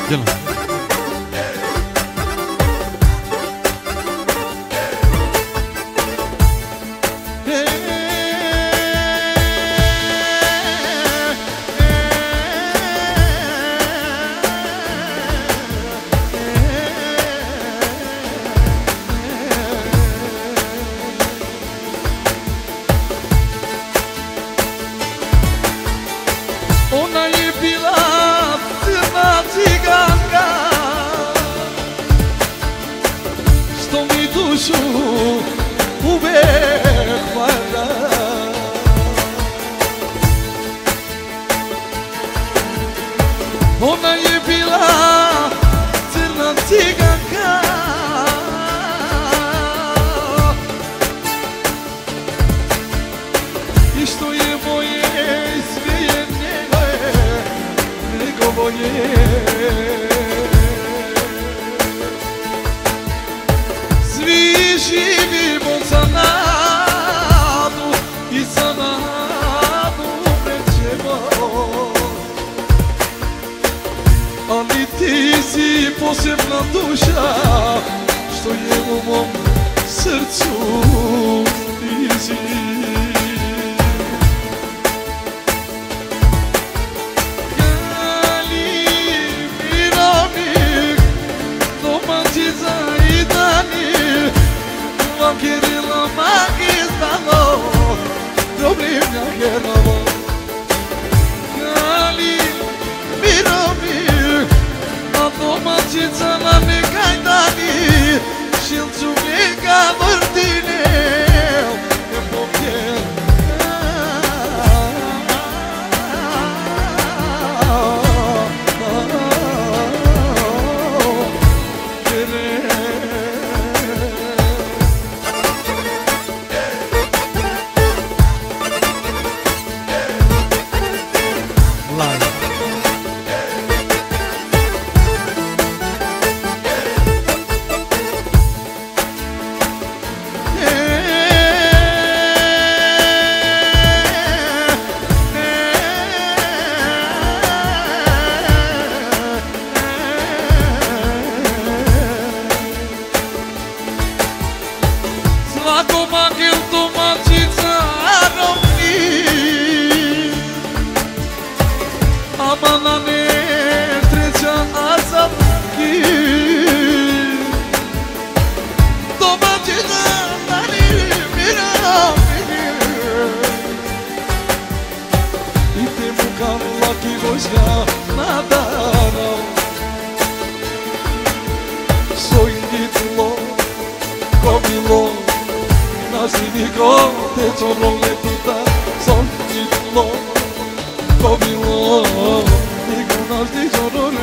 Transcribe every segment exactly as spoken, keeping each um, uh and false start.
Ona je bila crna ciganka, i što je moje sve je njegovo je. Svi živimo za nadu i za nadu umrećemo, ali ti si posebna duša, što je u mom srcu ti si. Gali mirovnik, domaćica i dani, vakirila magistano, dobrivnja herava. Gali mirovnik, domaćica na nekaj dani, šilcu neka vrtine, ne pomje.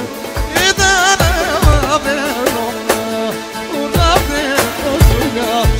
Ura,